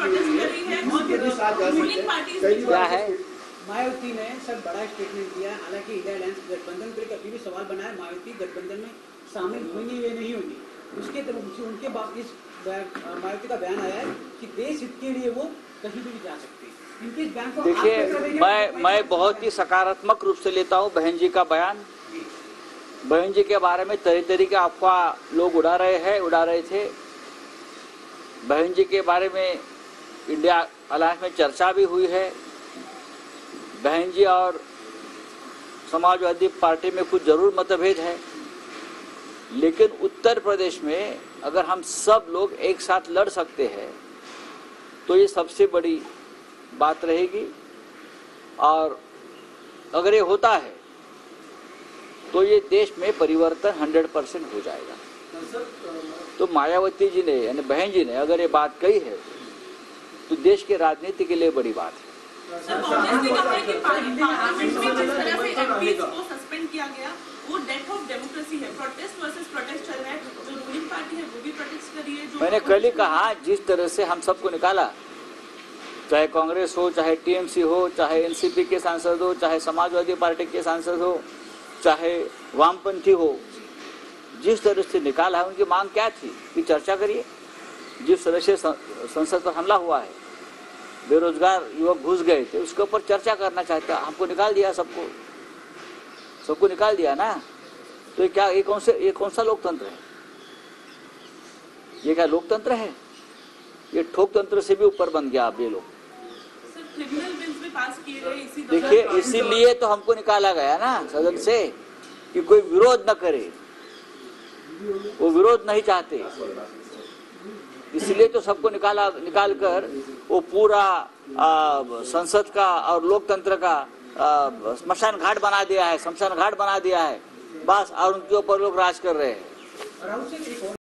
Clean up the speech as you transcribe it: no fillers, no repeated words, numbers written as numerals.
Protest कर रही है और रूलिंग पार्टी क्या है? मायावती ने सर बड़ा स्टेटमेंट दिया। हालांकि इंडिया अलायंस गठबंधन पर अभी भी सवाल बना है, मायावती गठबंधन में शामिल होंगी या नहीं होगी। उसके उनके बाद इस मायावती का बयान आया है कि देश हित के लिए वो कहीं भी जा सकती है। इनके बयान को देखिए, मैं बहुत ही सकारात्मक रूप से लेता हूँ बहन जी का बयान। बहन जी के बारे में तरह तरह के अफवाह लोग उड़ा रहे थे। बहन जी के बारे में इंडिया अलायंस में चर्चा भी हुई है। बहन जी और समाजवादी पार्टी में कुछ जरूर मतभेद है, लेकिन उत्तर प्रदेश में अगर हम सब लोग एक साथ लड़ सकते हैं तो ये सबसे बड़ी बात रहेगी। और अगर ये होता है तो ये देश में परिवर्तन 100% हो जाएगा। तो मायावती जी ने यानी बहन जी ने अगर ये बात कही है तो देश के राजनीति के लिए बड़ी बात है। सर, कांग्रेस ने कहा है कि पार्लियामेंट में जिस तरह से एमपीज को सस्पेंड किया गया वो डेथ ऑफ डेमोक्रेसी है। प्रोटेस्ट वर्सेस प्रोटेस्ट चल रहा है, जो रूलिंग पार्टी है वो भी प्रोटेस्ट कर रही है। मैंने कल ही कहा, जिस तरह से हम सबको निकाला, चाहे कांग्रेस हो, चाहे टीएमसी हो, चाहे एनसीपी के सांसद हो, चाहे समाजवादी पार्टी के सांसद हो, चाहे वामपंथी हो, जिस तरह से निकाला है, उनकी मांग क्या थी कि चर्चा करिए। जिस तरह से संसद पर हमला हुआ है, बेरोजगार युवक घुस गए थे, उसके ऊपर चर्चा करना चाहता, हमको निकाल दिया, सबको निकाल दिया ना। तो ये क्या, ये कौन सा लोकतंत्र है? ये क्या लोकतंत्र है? ये ठोकतंत्र से भी ऊपर बन गया अब ये लोग। क्रिमिनल बिल्स भी पास किए गए देखिए, इसीलिए तो हमको निकाला गया ना सदन से कि कोई विरोध न करे। वो विरोध नहीं चाहते, इसलिए तो सबको निकाल कर वो पूरा संसद का और लोकतंत्र का स्मशान घाट बना दिया है, शमशान घाट बना दिया है बस। और उनके ऊपर लोग राज कर रहे हैं।